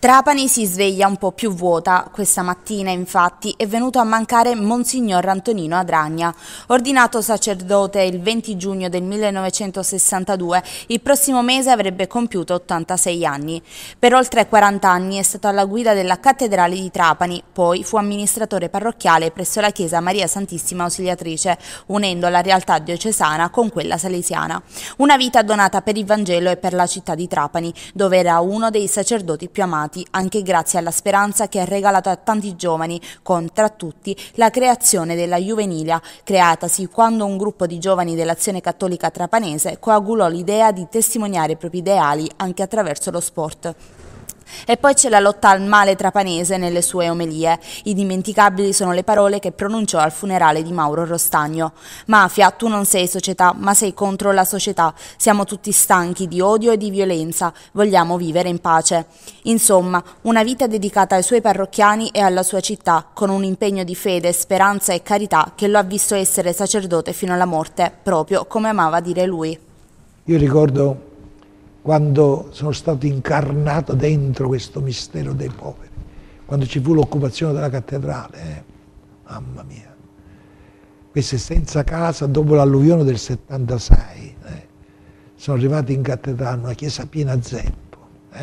Trapani si sveglia un po' più vuota. Questa mattina, infatti, è venuto a mancare Monsignor Antonino Adragna. Ordinato sacerdote il 20 giugno del 1962, il prossimo mese avrebbe compiuto 86 anni. Per oltre 40 anni è stato alla guida della cattedrale di Trapani, poi fu amministratore parrocchiale presso la chiesa Maria Santissima Ausiliatrice, unendo la realtà diocesana con quella salesiana. Una vita donata per il Vangelo e per la città di Trapani, dove era uno dei sacerdoti più amati, anche grazie alla speranza che ha regalato a tanti giovani, con, tra tutti, la creazione della Juvenilia, creatasi quando un gruppo di giovani dell'Azione Cattolica Trapanese coagulò l'idea di testimoniare i propri ideali anche attraverso lo sport. E poi c'è la lotta al male trapanese nelle sue omelie. Indimenticabili sono le parole che pronunciò al funerale di Mauro Rostagno. Mafia, tu non sei società, ma sei contro la società. Siamo tutti stanchi di odio e di violenza. Vogliamo vivere in pace. Insomma, una vita dedicata ai suoi parrocchiani e alla sua città, con un impegno di fede, speranza e carità che lo ha visto essere sacerdote fino alla morte, proprio come amava dire lui. Io ricordo quando sono stato incarnato dentro questo mistero dei poveri, quando ci fu l'occupazione della cattedrale, mamma mia, questi senza casa dopo l'alluvione del 76, sono arrivati in cattedrale, una chiesa piena zeppo,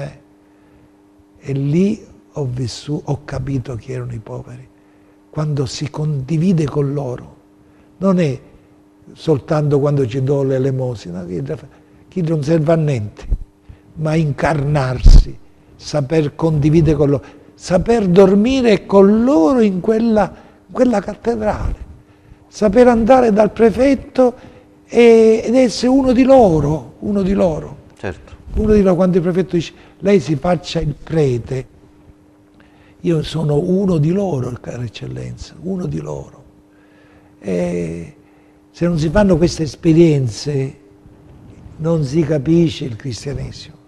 e lì ho capito chi erano i poveri, quando si condivide con loro, non è soltanto quando ci do l'elemosina, chi non serve a niente, ma incarnarsi, saper condividere con loro, saper dormire con loro in quella cattedrale, saper andare dal prefetto ed essere uno di loro. Certo. Uno di loro, quando il prefetto dice, lei si faccia il prete, io sono uno di loro, cara eccellenza, uno di loro. E se non si fanno queste esperienze, non si capisce il cristianesimo.